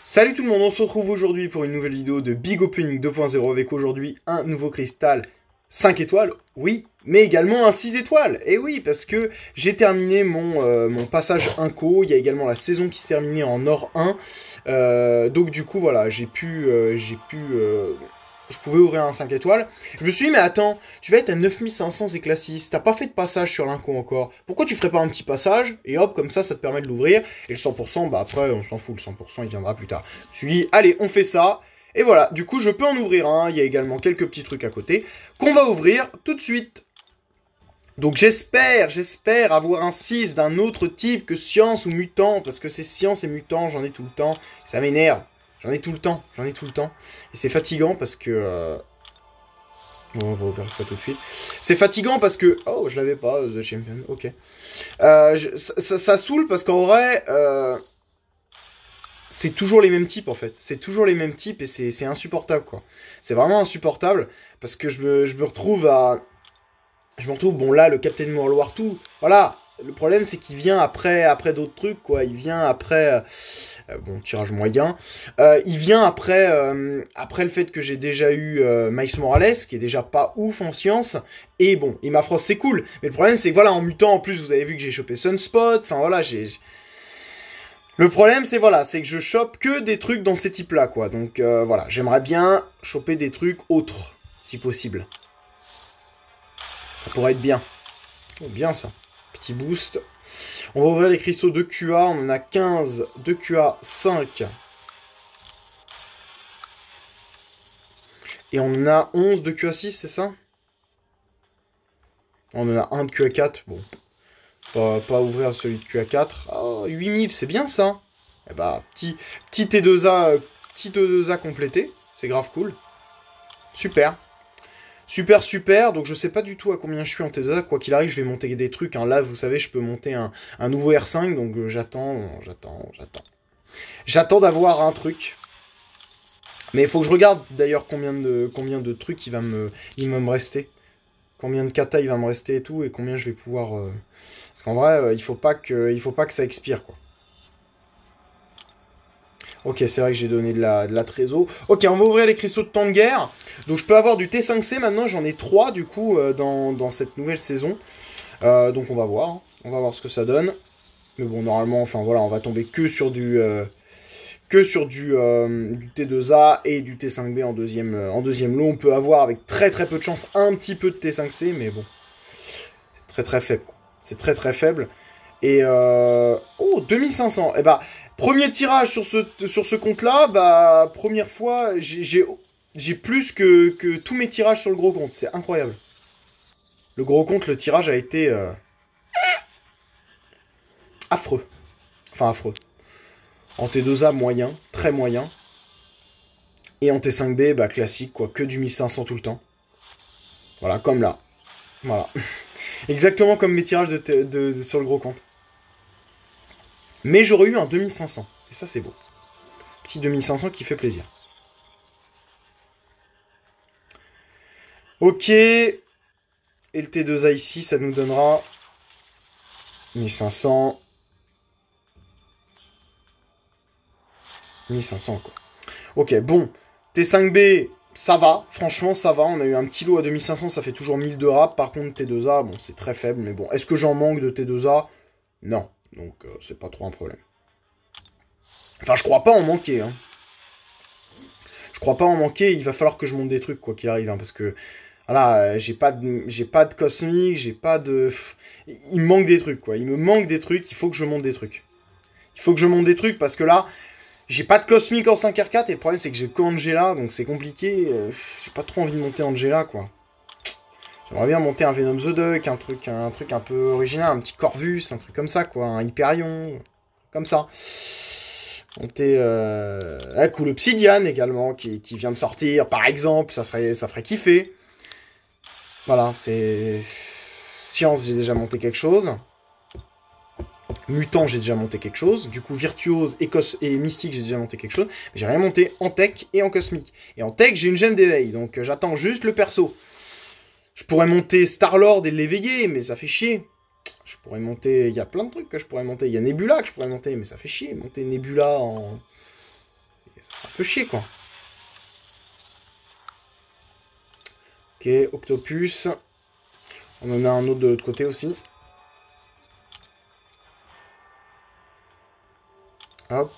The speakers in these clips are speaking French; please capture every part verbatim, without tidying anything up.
Salut tout le monde, on se retrouve aujourd'hui pour une nouvelle vidéo de Big Opening deux point zéro avec aujourd'hui un nouveau cristal cinq étoiles, oui, mais également un six étoiles. Et oui, parce que j'ai terminé mon, euh, mon passage Inco, il y a également la saison qui se terminait en Or un. Euh, donc du coup, voilà, j'ai pu... Euh, j'ai pu euh, je pouvais ouvrir un cinq étoiles. Je me suis dit, mais attends, tu vas être à neuf mille cinq cents éclasis, t'as pas fait de passage sur l'Inco encore. Pourquoi tu ferais pas un petit passage, et hop, comme ça, ça te permet de l'ouvrir. Et le cent pour cent, bah après, on s'en fout, le cent pour cent, il viendra plus tard. Je me suis dit, allez, on fait ça. Et voilà, du coup, je peux en ouvrir un. Il y a également quelques petits trucs à côté qu'on va ouvrir tout de suite. Donc j'espère, j'espère avoir un six d'un autre type que science ou mutant, parce que c'est science et mutant, j'en ai tout le temps. Ça m'énerve. J'en ai tout le temps, j'en ai tout le temps. Et c'est fatigant parce que... Euh... Bon, on va ouvrir ça tout de suite. C'est fatigant parce que... Oh, je l'avais pas, The Champion, ok. Euh, je... ça, ça, ça saoule parce qu'en vrai... Euh... C'est toujours les mêmes types, en fait. C'est toujours les mêmes types et c'est insupportable, quoi. C'est vraiment insupportable parce que je me, je me retrouve à... Je me retrouve, bon là, le Captain Morloir tout, voilà. Le problème, c'est qu'il vient après, après d'autres trucs, quoi. Il vient après... Euh, bon, tirage moyen. Euh, il vient après, euh, après le fait que j'ai déjà eu euh, Miles Morales, qui est déjà pas ouf en science. Et bon, Imafrost, c'est cool. Mais le problème, c'est que voilà, en mutant, en plus, vous avez vu que j'ai chopé Sunspot. Enfin, voilà, j'ai... Le problème, c'est voilà, c'est que je chope que des trucs dans ces types-là, quoi. Donc, euh, voilà, j'aimerais bien choper des trucs autres, si possible. Ça pourrait être bien. Oh, bien, ça. Petit boost. On va ouvrir les cristaux de Q A, on en a quinze, de Q A cinq. Et on en a onze de Q A six, c'est ça? On en a un de Q A quatre, bon. Pas, pas ouvrir celui de Q A quatre. Oh, huit mille, c'est bien ça. Eh bah, petit, petit T deux A, petit T deux A complété, c'est grave cool. Super. Super, super, donc je sais pas du tout à combien je suis en T deux A, quoi qu'il arrive, je vais monter des trucs, hein. Là, vous savez, je peux monter un, un nouveau R cinq, donc euh, j'attends, j'attends, j'attends. J'attends d'avoir un truc. Mais il faut que je regarde, d'ailleurs, combien de, combien de trucs il va, me, il va me rester. Combien de kata il va me rester et tout, et combien je vais pouvoir... Euh... Parce qu'en vrai, euh, il faut pas que, il faut pas que ça expire, quoi. Ok, c'est vrai que j'ai donné de la, de la trésor. Ok, on va ouvrir les cristaux de temps de guerre. Donc je peux avoir du T cinq C maintenant, j'en ai trois du coup euh, dans, dans cette nouvelle saison. Euh, donc on va voir, hein. On va voir ce que ça donne. Mais bon, normalement, enfin voilà, on va tomber que sur du, euh, que sur du, euh, du T deux A et du T cinq B en deuxième, euh, en deuxième lot. On peut avoir avec très très peu de chance un petit peu de T cinq C, mais bon, c'est très très faible. C'est très très faible. Et euh... oh, deux mille cinq cents. Et bah... Premier tirage sur ce, sur ce compte-là, bah, première fois, j'ai plus que, que tous mes tirages sur le gros compte. C'est incroyable. Le gros compte, le tirage a été euh, affreux. Enfin, affreux. En T deux A, moyen, très moyen. Et en T cinq B, bah, classique, quoi, que du mille cinq cents tout le temps. Voilà, comme là. Voilà. Exactement comme mes tirages de, de, de, sur le gros compte. Mais j'aurais eu un deux mille cinq cents. Et ça, c'est beau. Petit deux mille cinq cents qui fait plaisir. Ok. Et le T deux A ici, ça nous donnera mille cinq cents. mille cinq cents, quoi. Ok, bon. T cinq B, ça va. Franchement, ça va. On a eu un petit lot à deux mille cinq cents, ça fait toujours mille de rap. Par contre, T deux A, bon, c'est très faible. Mais bon, est-ce que j'en manque de T deux A? Non. Donc, euh, c'est pas trop un problème. Enfin, je crois pas en manquer, hein. Je crois pas en manquer. Il va falloir que je monte des trucs, quoi qu'il arrive, hein, parce que... Voilà, j'ai pas de, j'ai pas de cosmique, j'ai pas de... Il me manque des trucs, quoi. Il me manque des trucs, il faut que je monte des trucs. Il faut que je monte des trucs, parce que là, j'ai pas de cosmique en cinq R quatre, et le problème, c'est que j'ai que Angela, donc c'est compliqué. J'ai pas trop envie de monter Angela, quoi. J'aimerais bien monter un Venom the Duck, un truc, un truc un peu original, un petit Corvus, un truc comme ça, quoi. Un Hyperion, comme ça. Monter... Euh... Ah, cool, Obsidian, également, qui, qui vient de sortir, par exemple, ça ferait, ça ferait kiffer. Voilà, c'est... Science, j'ai déjà monté quelque chose. Mutant, j'ai déjà monté quelque chose. Du coup, Virtuose et, Cos et Mystique, j'ai déjà monté quelque chose. Mais j'ai rien monté en Tech et en Cosmique. Et en Tech, j'ai une gemme d'éveil. Donc, euh, j'attends juste le perso. Je pourrais monter Star-Lord et l'éveiller, mais ça fait chier. Je pourrais monter... Il y a plein de trucs que je pourrais monter. Il y a Nebula que je pourrais monter, mais ça fait chier. Monter Nebula en... un peu chier, quoi. Ok, Octopus. On en a un autre de l'autre côté aussi. Hop.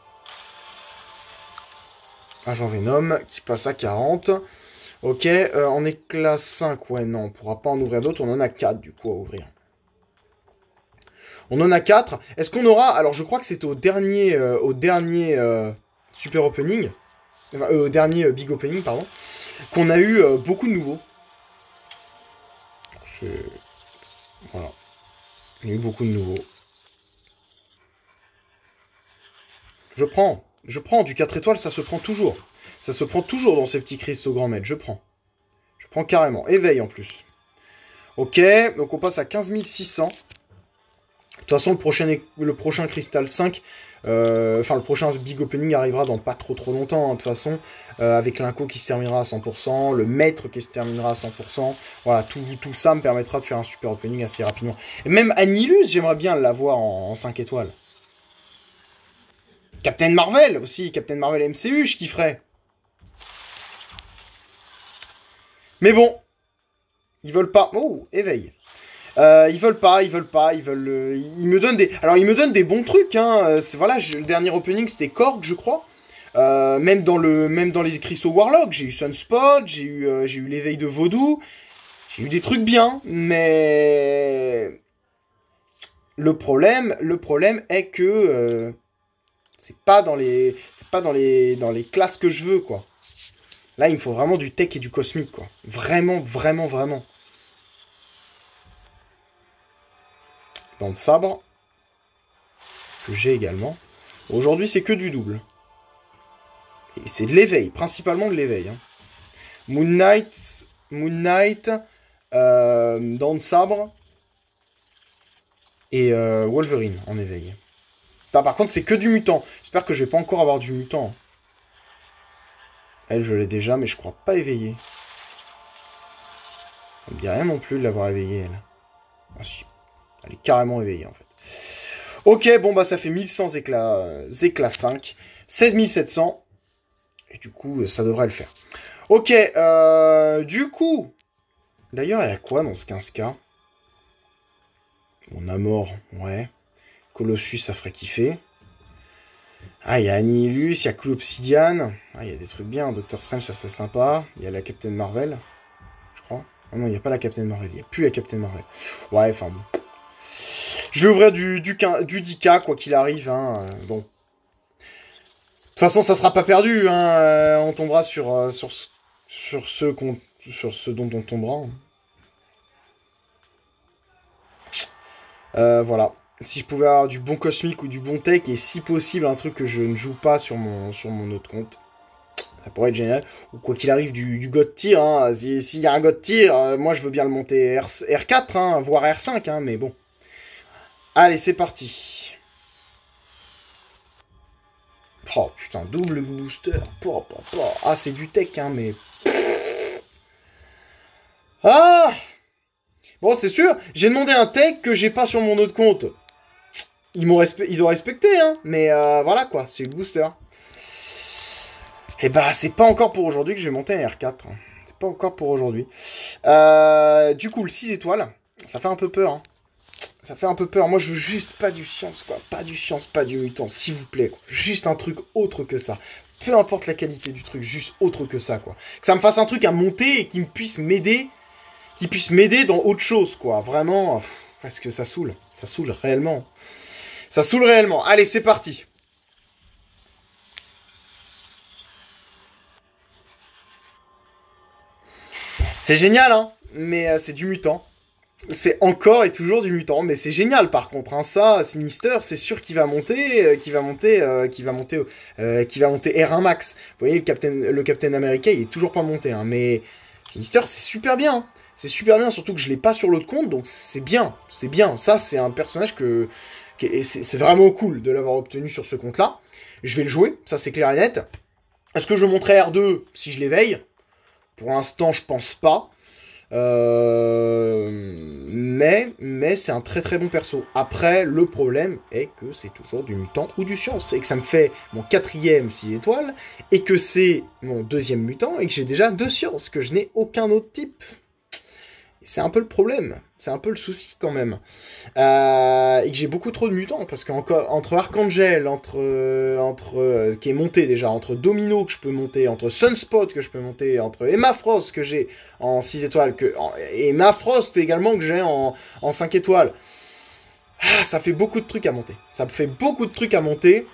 Agent Venom qui passe à quarante. Ok, euh, en éclat cinq, ouais, non, on pourra pas en ouvrir d'autres. On en a quatre, du coup, à ouvrir. On en a quatre. Est-ce qu'on aura... Alors, je crois que c'était au dernier, euh, au dernier euh, Super Opening. Enfin, euh, au dernier euh, Big Opening, pardon. Qu'on a eu euh, beaucoup de nouveaux. Je... Voilà. Il y a eu beaucoup de nouveaux. Je prends. Je prends. Du quatre étoiles, ça se prend toujours. Ça se prend toujours dans ces petits cristaux grand maître. Je prends. Je prends carrément. Éveil en plus. Ok. Donc on passe à quinze mille six cents. De toute façon, le prochain, le prochain Crystal cinq, euh, enfin le prochain Big Opening arrivera dans pas trop trop longtemps, hein, de toute façon, euh, avec l'Inco qui se terminera à cent pour cent, le Maître qui se terminera à cent pour cent, voilà, tout, tout ça me permettra de faire un Super Opening assez rapidement. Et même Annihilus, j'aimerais bien l'avoir en, en cinq étoiles. Captain Marvel aussi, Captain Marvel M C U, je kifferais. Mais bon, ils veulent pas. Oh, éveil. Euh, ils veulent pas, ils veulent pas, ils veulent. Euh, ils me donnent des. Alors ils me donnent des bons trucs. Hein. C'est voilà, je, le dernier opening c'était Korg, je crois. Euh, même dans le, même dans les cristaux Warlock, j'ai eu Sunspot, j'ai eu, euh, j'ai eu l'éveil de Vaudou, j'ai eu des trucs bien, mais le problème, le problème est que euh, c'est pas dans les, c'est pas dans les, dans les classes que je veux quoi. Là il me faut vraiment du tech et du cosmique quoi. Vraiment, vraiment, vraiment. Dans le sabre, que j'ai également. Aujourd'hui, c'est que du double. Et c'est de l'éveil, principalement de l'éveil. Hein. Moon Knight, Moon Knight euh, dans le sabre, et euh, Wolverine en éveil. Putain, par contre, c'est que du mutant. J'espère que je vais pas encore avoir du mutant. Elle, je l'ai déjà, mais je crois pas éveillée. Ça me dit rien non plus de l'avoir éveillée, elle. Ah si. Elle est carrément éveillée, en fait. Ok, bon, bah, ça fait mille cent éclats, euh, éclats cinq. seize mille sept cents. Et du coup, ça devrait le faire. Ok, euh, du coup... D'ailleurs, elle a quoi dans ce quinze K? On a mort, ouais. Colossus, ça ferait kiffer. Ah, il y a Annihilus, il y a Clou Obsidian. Ah, il y a des trucs bien. Doctor Strange, ça c'est sympa. Il y a la Captain Marvel, je crois. Ah non, il n'y a pas la Captain Marvel. Il n'y a plus la Captain Marvel. Ouais, enfin bon. Je vais ouvrir du, du, du dix K, quoi qu'il arrive. Hein. Bon. De toute façon, ça sera pas perdu. Hein. On tombera sur, euh, sur, sur, ce qu'on, sur ce dont on tombera. Euh, voilà. Si je pouvais avoir du bon cosmique ou du bon tech, et si possible, un truc que je ne joue pas sur mon, sur mon autre compte. Ça pourrait être génial. Ou quoi qu'il arrive, du, du God Tier. Hein. S'il si y a un God Tier, euh, moi je veux bien le monter R, R4, hein, voire R cinq, hein, mais bon. Allez, c'est parti. Oh putain, double booster. Oh, oh, oh. Ah, c'est du tech, hein, mais... Ah! Bon, c'est sûr, j'ai demandé un tech que j'ai pas sur mon autre compte. Ils m'ont respe... ils ont respecté, hein, mais euh, voilà quoi, c'est le booster. Et bah, c'est pas encore pour aujourd'hui que je vais monter un R quatre. C'est pas encore pour aujourd'hui. Euh, du coup, le six étoiles, ça fait un peu peur, hein. Ça fait un peu peur. Moi, je veux juste pas du science, quoi. Pas du science, pas du mutant, s'il vous plaît, quoi. Juste un truc autre que ça. Peu importe la qualité du truc, juste autre que ça, quoi. Que ça me fasse un truc à monter et qui me puisse m'aider, qui puisse m'aider dans autre chose, quoi. Vraiment, pff, parce que ça saoule. Ça saoule réellement. Ça saoule réellement. Allez, c'est parti. C'est génial, hein. Mais euh, c'est du mutant. C'est encore et toujours du mutant, mais c'est génial par contre. Hein, ça, Sinister, c'est sûr qu'il va monter, euh, qu'il va monter, euh, qu'il va monter, euh, qu'il va monter R un max. Vous voyez, le Captain, le Captain America, il est toujours pas monté, hein, mais Sinister, c'est super bien. Hein. C'est super bien, surtout que je l'ai pas sur l'autre compte, donc c'est bien, c'est bien. Ça, c'est un personnage que, que c'est vraiment cool de l'avoir obtenu sur ce compte-là. Je vais le jouer, ça c'est clair et net. Est-ce que je montrerai R deux si je l'éveille? Pour l'instant, je pense pas. Euh, mais mais c'est un très très bon perso. Après, le problème est que c'est toujours du mutant ou du science. Et que ça me fait mon quatrième six étoiles. Et que c'est mon deuxième mutant. Et que j'ai déjà deux sciences. Que je n'ai aucun autre type. C'est un peu le problème, c'est un peu le souci quand même. Euh, et que j'ai beaucoup trop de mutants, parce qu'entre Archangel, entre, euh, entre euh, qui est monté déjà, entre Domino que je peux monter, entre Sunspot que je peux monter, entre Emma Frost que j'ai en six étoiles, que, en, et Emma Frost également que j'ai en, en cinq étoiles. Ah, ça fait beaucoup de trucs à monter. Ça me fait beaucoup de trucs à monter.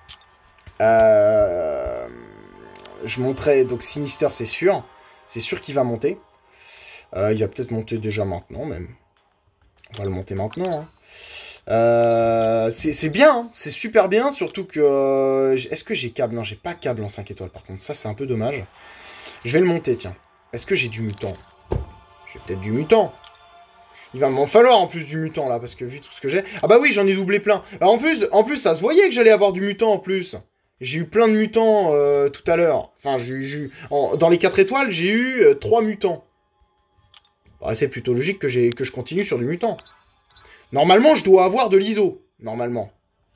Euh, je monterai, donc Sinister c'est sûr. C'est sûr qu'il va monter. Euh, il va peut-être monter déjà maintenant, même. On va le monter maintenant. Hein. Euh, c'est bien, hein. C'est super bien, surtout que... Euh, Est-ce que j'ai câble? Non, j'ai pas câble en cinq étoiles, par contre. Ça, c'est un peu dommage. Je vais le monter, tiens. Est-ce que j'ai du mutant? J'ai peut-être du mutant. Il va m'en falloir, en plus, du mutant, là, parce que vu tout ce que j'ai... Ah bah oui, j'en ai doublé plein. Alors, en plus, en plus, ça se voyait que j'allais avoir du mutant, en plus. J'ai eu plein de mutants euh, tout à l'heure. Enfin, j'ai eu... En... Dans les quatre étoiles, j'ai eu euh, trois mutants. Bah, c'est plutôt logique que, que je continue sur du mutant. Normalement, je dois avoir de l'I S O. Normalement.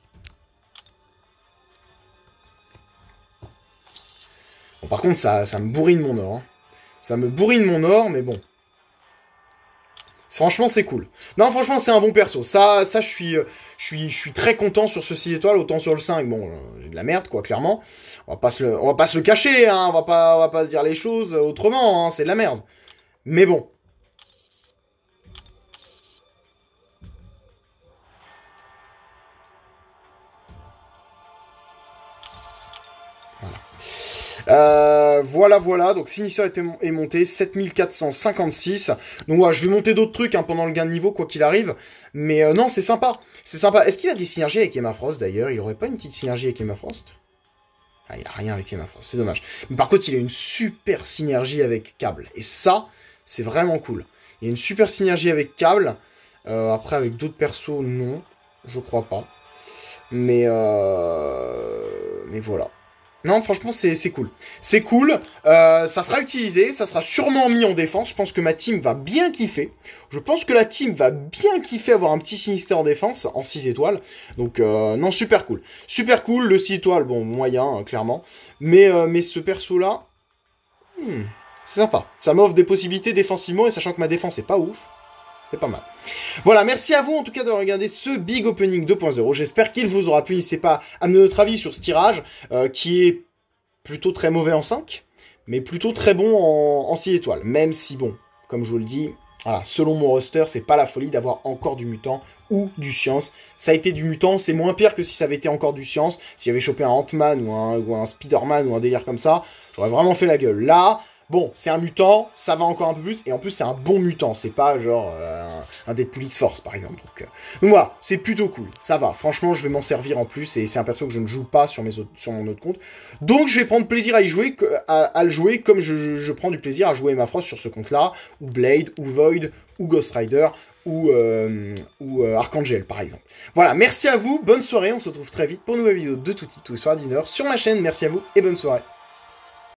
Bon, par contre, ça, ça me bourrine mon or. Hein. Ça me bourrine mon or, mais bon. Franchement, c'est cool. Non, franchement, c'est un bon perso. Ça, ça je, suis, je, suis, je suis très content sur ce six étoiles, autant sur le cinq. Bon, j'ai de la merde, quoi, clairement. On va pas se le, on va pas se le cacher, hein. On va pas, on va pas se dire les choses autrement, hein. C'est de la merde. Mais bon. Euh, voilà, voilà, donc Sinister est monté, sept mille quatre cent cinquante-six. Donc voilà, je vais monter d'autres trucs hein, pendant le gain de niveau, quoi qu'il arrive. Mais euh, non, c'est sympa, c'est sympa. Est-ce qu'il a des synergies avec Emma Frost, d'ailleurs? Il aurait pas une petite synergie avec Emma Frost? Ah, il a rien avec Emma Frost, c'est dommage. Mais par contre, il a une super synergie avec Cable. Et ça, c'est vraiment cool. Il y a une super synergie avec Cable. Euh, après, avec d'autres persos, non, je crois pas. Mais, euh... Mais voilà. Non, franchement, c'est cool. C'est cool, euh, ça sera utilisé, ça sera sûrement mis en défense. Je pense que ma team va bien kiffer. Je pense que la team va bien kiffer avoir un petit Sinister en défense, en six étoiles. Donc, euh, non, super cool. Super cool, le six étoiles, bon, moyen, hein, clairement. Mais, euh, mais ce perso-là, hmm, c'est sympa. Ça m'offre des possibilités défensivement, et sachant que ma défense est pas ouf. C'est pas mal. Voilà, merci à vous en tout cas de regarder ce Big Opening deux point zéro. J'espère qu'il vous aura plu. N'hésitez pas à me donner notre avis sur ce tirage, euh, qui est plutôt très mauvais en cinq, mais plutôt très bon en, en six étoiles. Même si, bon, comme je vous le dis, voilà, selon mon roster, c'est pas la folie d'avoir encore du mutant ou du science. Ça a été du mutant, c'est moins pire que si ça avait été encore du science. Si j'avais chopé un Ant-Man ou un, ou un Spider-Man ou un délire comme ça, j'aurais vraiment fait la gueule. Là... Bon, c'est un mutant, ça va encore un peu plus, et en plus c'est un bon mutant, c'est pas genre euh, un Deadpool X-Force par exemple. Donc, euh... donc voilà, c'est plutôt cool, ça va, franchement je vais m'en servir en plus, et c'est un perso que je ne joue pas sur, mes autres, sur mon autre compte. Donc je vais prendre plaisir à y jouer, à, à le jouer comme je, je, je prends du plaisir à jouer Emma Frost sur ce compte-là, ou Blade, ou Void, ou Ghost Rider, ou, euh, ou euh, Archangel par exemple. Voilà, merci à vous, bonne soirée, on se retrouve très vite pour une nouvelle vidéo de Tutti tous les soirs à dix heures sur ma chaîne, merci à vous et bonne soirée.